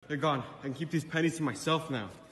They're gone. I can keep these pennies to myself now.